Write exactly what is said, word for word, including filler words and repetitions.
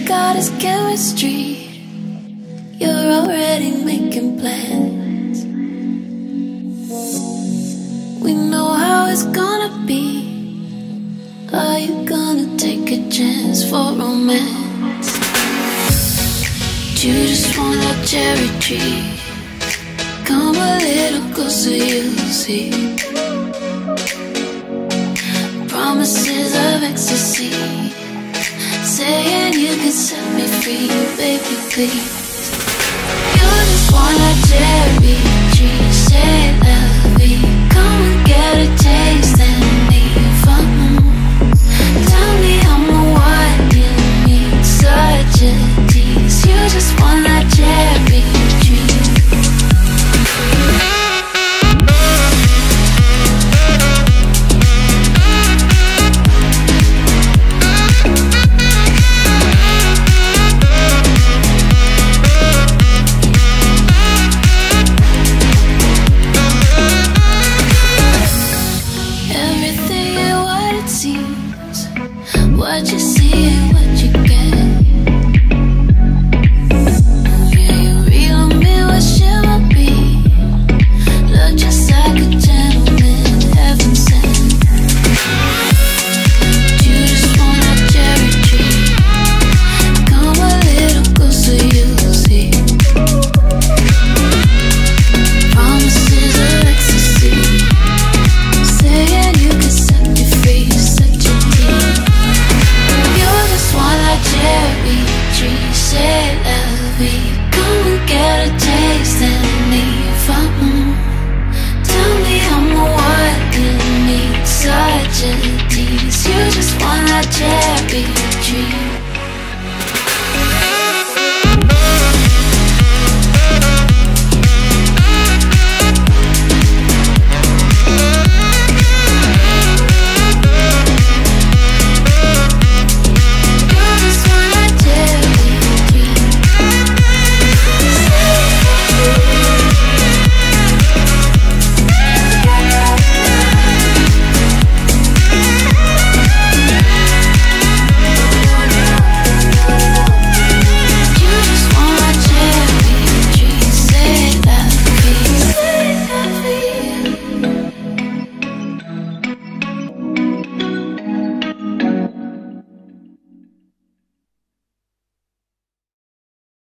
got is chemistry. You're already making plans. We know how it's gonna be. Are you gonna take a chance for romance? You just want a cherry tree. Come a little closer, you'll see. Promises of ecstasy, saying you can set me free, baby, please. You just want a cherry tree, say la vie. Come and get a taste and leave. mm. Tell me I'm the one you need, such a tease. You just want that cherry tree. What you see